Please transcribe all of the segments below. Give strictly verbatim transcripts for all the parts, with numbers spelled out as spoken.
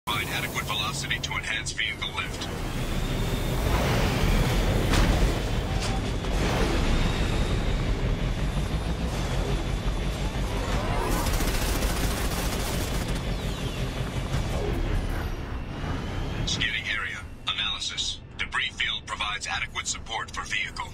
Provide adequate velocity to enhance vehicle lift. Scanning area. Analysis. Debris field provides adequate support for vehicle.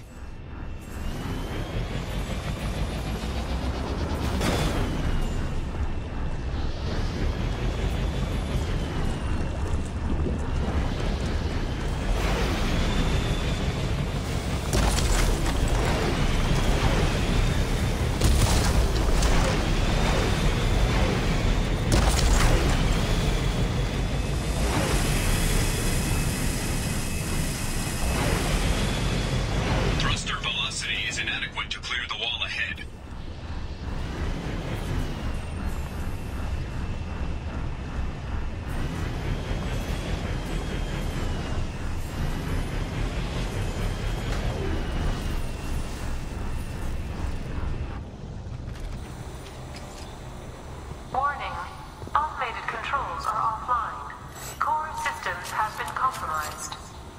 Warning. Automated controls are offline. Core systems have been compromised.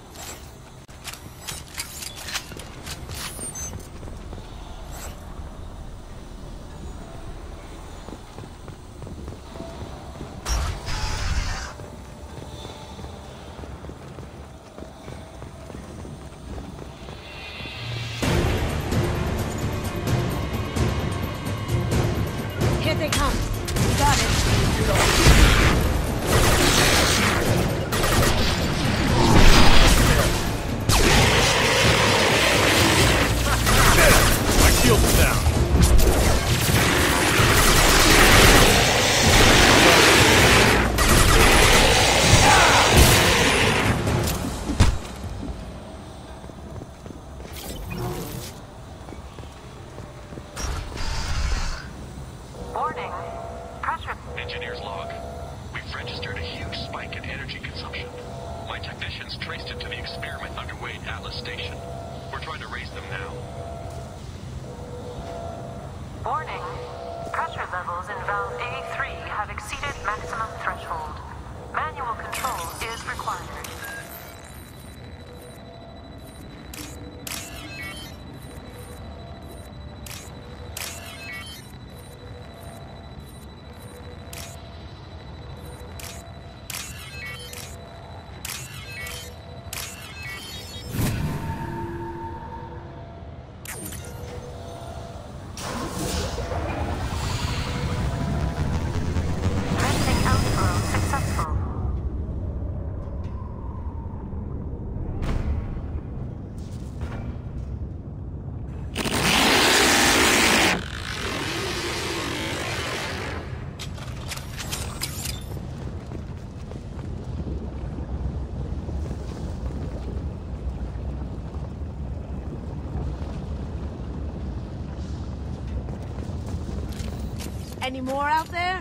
Here they come. We got it. My shield's down. Warning. Pressure. Engineer's log. We've registered a huge spike in energy consumption. My technicians traced it to the experiment underway at Atlas Station. We're trying to raise them now. Warning. Pressure levels in valve A three have exceeded maximum threshold. Manual control is required. Venting outflow successful. Any more out there?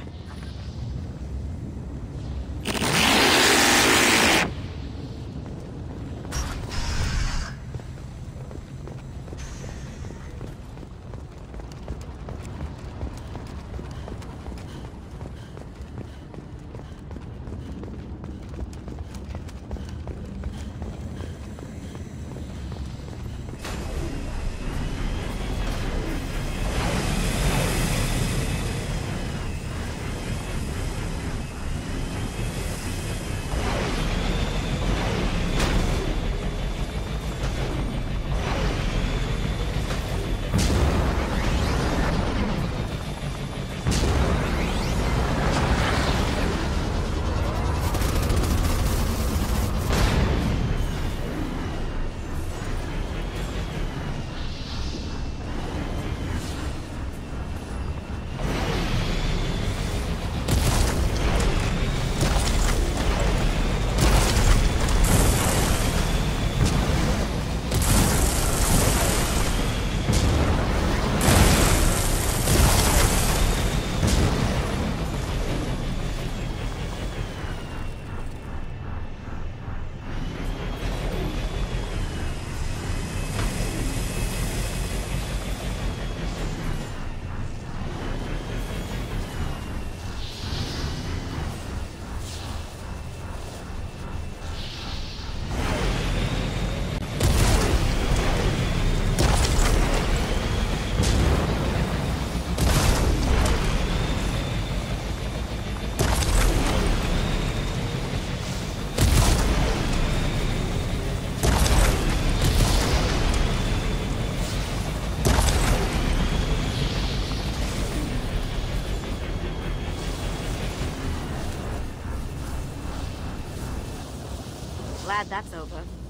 glad that's over.